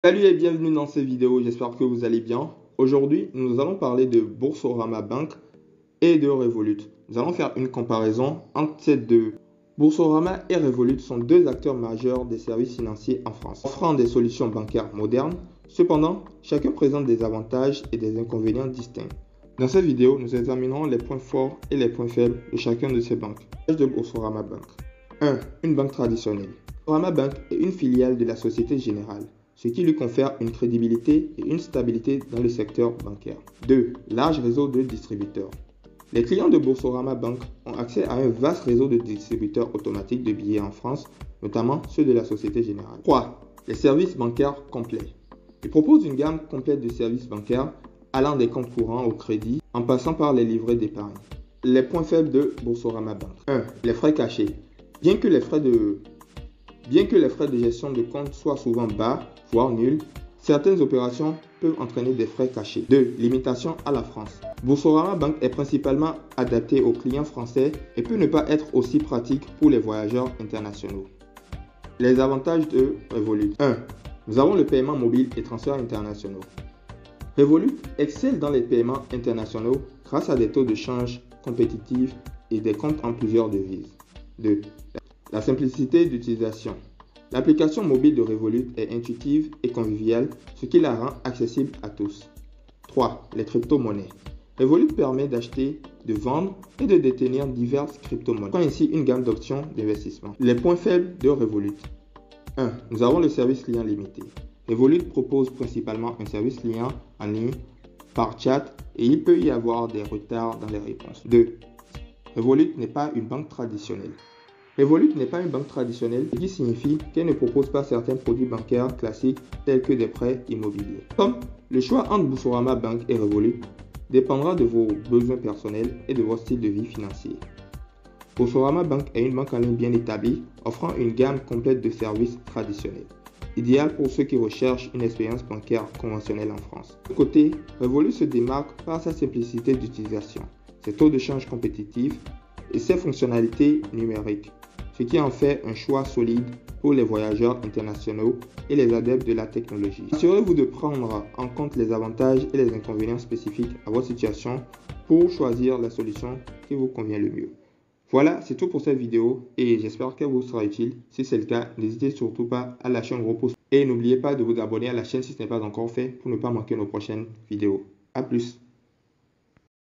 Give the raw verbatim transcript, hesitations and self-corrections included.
Salut et bienvenue dans cette vidéo, j'espère que vous allez bien. Aujourd'hui, nous allons parler de Boursorama Bank et de Revolut. Nous allons faire une comparaison entre ces deux. Boursorama et Revolut sont deux acteurs majeurs des services financiers en France, offrant des solutions bancaires modernes. Cependant, chacun présente des avantages et des inconvénients distincts. Dans cette vidéo, nous examinerons les points forts et les points faibles de chacun de ces banques. De Boursorama Bank. un. Une banque traditionnelle. Boursorama Bank est une filiale de la Société Générale, ce qui lui confère une crédibilité et une stabilité dans le secteur bancaire. deux. Large réseau de distributeurs. Les clients de Boursorama Bank ont accès à un vaste réseau de distributeurs automatiques de billets en France, notamment ceux de la Société Générale. trois. Les services bancaires complets. Ils proposent une gamme complète de services bancaires allant des comptes courants au crédit en passant par les livrets d'épargne. Les points faibles de Boursorama Bank. un. Les frais cachés. Bien que les frais de Bien que les frais de gestion de compte soient souvent bas, voire nuls, certaines opérations peuvent entraîner des frais cachés. deux. Limitation à la France. Boursorama Bank est principalement adapté aux clients français et peut ne pas être aussi pratique pour les voyageurs internationaux. Les avantages de Revolut. un. Nous avons le paiement mobile et transferts internationaux. Revolut excelle dans les paiements internationaux grâce à des taux de change compétitifs et des comptes en plusieurs devises. deux. La simplicité d'utilisation. L'application mobile de Revolut est intuitive et conviviale, ce qui la rend accessible à tous. trois. Les crypto-monnaies. Revolut permet d'acheter, de vendre et de détenir diverses crypto-monnaies, ainsi une gamme d'options d'investissement. Les points faibles de Revolut. un. Nous avons le service client limité. Revolut propose principalement un service client en ligne par chat et il peut y avoir des retards dans les réponses. deux. Revolut n'est pas une banque traditionnelle. Revolut n'est pas une banque traditionnelle, ce qui signifie qu'elle ne propose pas certains produits bancaires classiques tels que des prêts immobiliers. Comme le choix entre Boursorama Bank et Revolut dépendra de vos besoins personnels et de votre style de vie financier. Boursorama Bank est une banque en ligne bien établie, offrant une gamme complète de services traditionnels, idéal pour ceux qui recherchent une expérience bancaire conventionnelle en France. De côté, Revolut se démarque par sa simplicité d'utilisation, ses taux de change compétitifs et ses fonctionnalités numériques, ce qui en fait un choix solide pour les voyageurs internationaux et les adeptes de la technologie. Assurez-vous de prendre en compte les avantages et les inconvénients spécifiques à votre situation pour choisir la solution qui vous convient le mieux. Voilà, c'est tout pour cette vidéo et j'espère qu'elle vous sera utile. Si c'est le cas, n'hésitez surtout pas à lâcher un gros pouce et n'oubliez pas de vous abonner à la chaîne si ce n'est pas encore fait pour ne pas manquer nos prochaines vidéos. A plus!